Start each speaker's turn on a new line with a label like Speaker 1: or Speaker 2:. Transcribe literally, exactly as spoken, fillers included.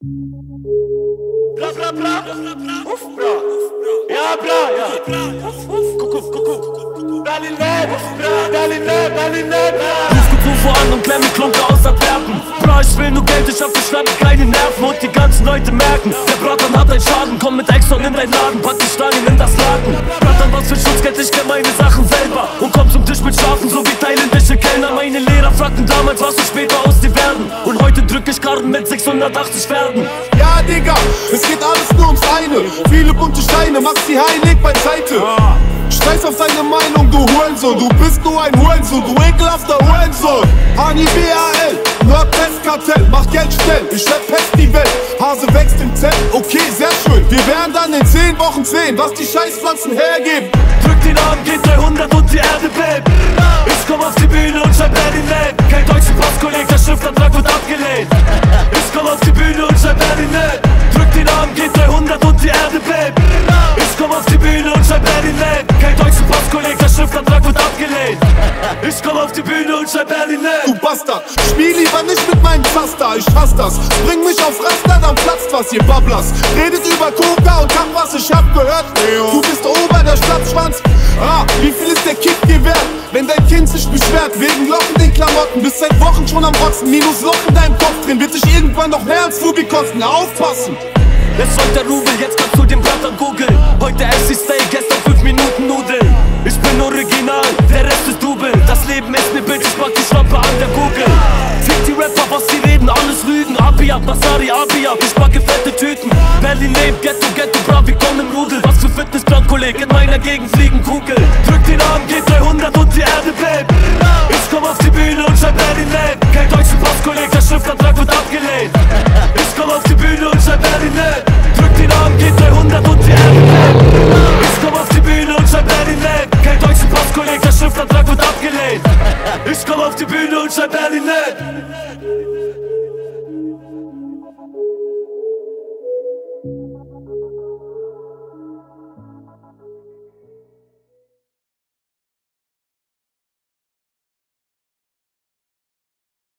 Speaker 1: Bla bla bla, uff bra, ja bra, ja, uff uff, kuckuck, kuckuck, Berlin lebt, Berlin lebt, Berlin lebt.
Speaker 2: Ruf Kufu an und klemme Klunker aus Antwerpen. Bra, ich will nur Geld, ich hab verstanden, keine Nerven. Und die ganzen Leute merken, der Bratan hat einen Schaden. Komm mit Exxon in dein Laden, pack die Stangen in das Laden. Bratan, was für Schutzgeld, ich kenn meine Sachen selber. Und komm zum Tisch mit Schafen, so wie thailändische Kellner. Meine Lehrer fragten damals, was du später aus dir werden. Und heute drück ich Karten mit sechshundertachtzig Pferden.
Speaker 3: Ja, Digga, es geht alles nur ums eine. Viele bunte Steine, machst die heilig beiseite. Scheiß auf seine Meinung, du Hurensohn. Du bist nur ein Hurensohn, du ekelhafter Hurensohn. Hani B A L, Nordwestkartell, mach Geld schnell, ich verpest die Welt. Hase wächst im Zelt, okay, sehr schön. Wir werden dann in zehn Wochen sehen, was die Scheißpflanzen hergeben.
Speaker 2: Drück den Arm, geht dreihundert und die Erde bebt. Ich komm auf die Bühne und schreib Berlin lebt. Kein deutschen Passkolleg, der Schriftantrag wird abgelehnt. Ich komm auf die Bühne und schreib Berlin lebt. Drück den Arm, geht dreihundert und die Erde bebt. Ich komm auf die Bühne und schreib Berlin lebt. Kein deutschen Passkolleg, der Schriftantrag wird abgelehnt. Ich komm auf die Bühne und schreib Berlin lebt.
Speaker 3: Du Bastard, spiel lieber nicht mit meinem Zaster, ich hasse das. Bring mich auf Raster, dann platzt was, ihr Babblers. Redet über Coca und Kampfwas, ich hab gehört, du bist Ober der Stadtschwanz. Ah, wie viel ist der Kick dir wert? Wenn dein Kind sich beschwert, wegen Loch in den Klamotten, bist seit Wochen schon am Rotzen. Minus Loch in deinem Kopf drin, wird dich irgendwann noch mehr als Fubi kosten, aufpassen.
Speaker 2: Jetzt folgt der Rubel, jetzt kannst du den Bratan googeln. Heute esse ich Steak, gestern fünf Minuten Nudeln. Ich bin original, der Rest ist Double. Das Leben ist ne Bitch, ich pack die Schlampe an der Kugel. Fick die Rapper, was sie reden, alles Lügen. Abi ab, Masari, Abi ab, ich packe fette Tüten. Berlin lebt, Ghetto, Ghetto, bra, wir kommen im Rudel. Was für Fitnessplan, Kolleg, in meiner Gegend fliegen Kugel. Drück den Arm, geht dreihundert und die Erde bebt. Ich komm auf die Bühne und schreib Berlin lebt. Kein deutschen Passkolleg, der Schriftantrag wird abgelehnt. Ich komm auf die Bühne und schreib Berlin lebt. Drück den Arm, geht dreihundert und die Erde lebt. Ich komm auf die Bühne und schreib Berlin lebt. Kein deutschen Passkolleg, der Schriftantrag wird abgelehnt. Ich komm auf die Bühne und schreib Berlin lebt.